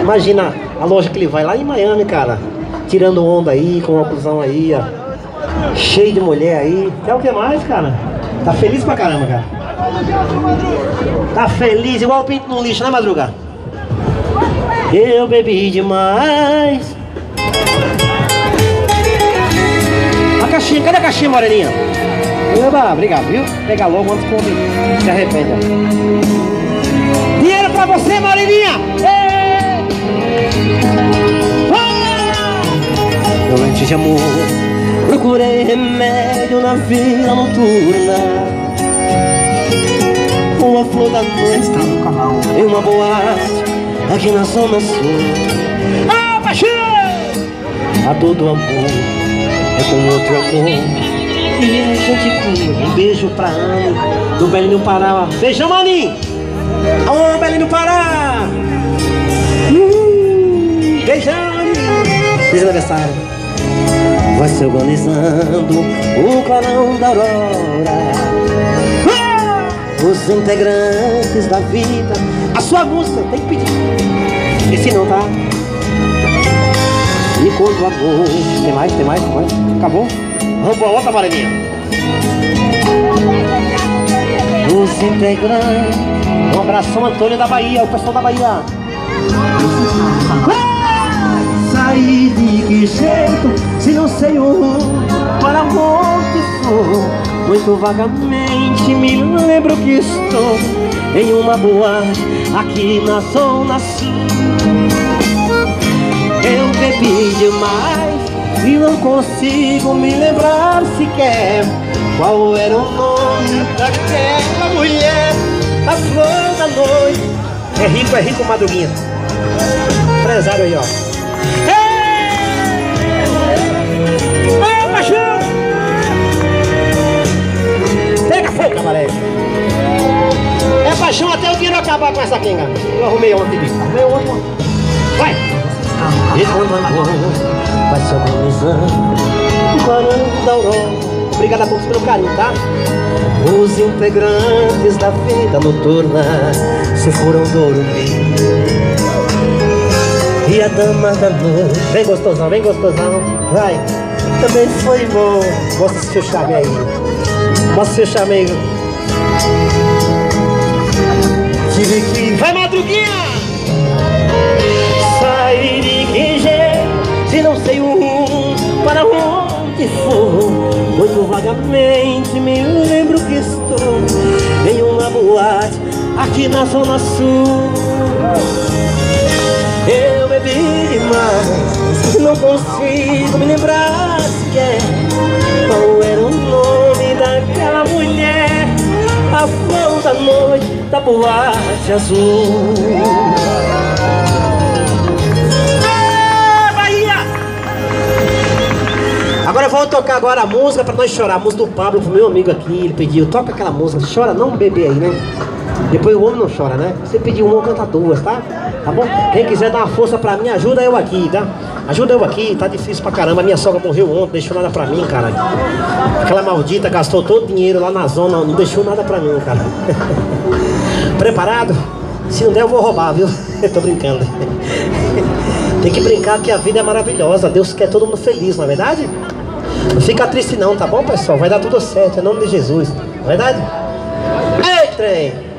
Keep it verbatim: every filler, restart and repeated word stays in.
Imagina a loja que ele vai lá em Miami, cara. Tirando onda aí, com uma cuzão aí, ó. Cheio de mulher aí. Quer o que mais, cara? Tá feliz pra caramba, cara. Tá feliz, igual o pinto no lixo, né, Madruga? Eu bebi demais. A caixinha, cadê a caixinha, moreninha? Eba, obrigado, viu? Pega logo antes que eu se arrependa. Dinheiro pra você, moreninha! Noite de amor, procurei remédio na vida noturna. Uma flor da noite em uma boate aqui na zona sul. Ah, paixão! A todo amor é com outro amor. E a gente cura. Um beijo pra Anne do Belém do Pará. Beijão, Maninho! Alô, Belém do Pará! Hum, beijão, Maninho! Feliz aniversário. Vai se organizando o clarão da aurora. Ah! Os integrantes da vida. A sua música tem que pedir. Esse não, tá? E quando o amor. Tem mais, tem mais, tem mais. Acabou? Vamos pra outra, moreninha. Os integrantes. Um abração, Antônio da Bahia, o pessoal da Bahia. Saí de que jeito, se não sei o para onde for. Muito vagamente me lembro que estou em uma boate aqui na zona sul. Eu bebi demais e não consigo me lembrar sequer qual era o nome daquela mulher, a flor da noite. É rico, é rico, Madruguinha. Empresário aí, ó. Ei, paixão! Pega fogo, cabaré. É paixão até o dinheiro acabar com essa quenga. Eu arrumei ontem, bicho. Arrumei ontem. Vai! E quando amor vai se organizando o clarão da aurora. Obrigado a todos pelo carinho, tá? Os integrantes da vida noturna se foram dormir. E a dama da noite, vem gostosão, vem gostosão, vai. Também foi bom. Mostra seu charme aí. Mostra seu charme aí. Tive que... Vai, Madruguinha! Saí de que jeito, se não sei o rumo para onde for. Muito vagamente me lembro que estou em uma boate aqui na zona sul. Eu bebi demais, não consigo me lembrar sequer qual era o nome daquela mulher, a flor da noite da boate azul. Ah, Bahia! Agora vamos tocar agora a música pra nós chorar. A música do Pablo, pro meu amigo aqui, ele pediu, toca aquela música, chora não bebê aí, né? Depois o homem não chora, né? Você pediu uma, canta duas, tá? Tá bom? Quem quiser dar uma força pra mim, ajuda eu aqui, tá? Ajuda eu aqui, tá difícil pra caramba. Minha sogra morreu ontem, não deixou nada pra mim, cara. Aquela maldita gastou todo o dinheiro lá na zona, não deixou nada pra mim, cara. Preparado? Se não der eu vou roubar, viu? Eu tô brincando. Tem que brincar que a vida é maravilhosa. Deus quer todo mundo feliz, não é verdade? Não fica triste não, tá bom, pessoal? Vai dar tudo certo, em nome de Jesus. Não é verdade? Ei, trem!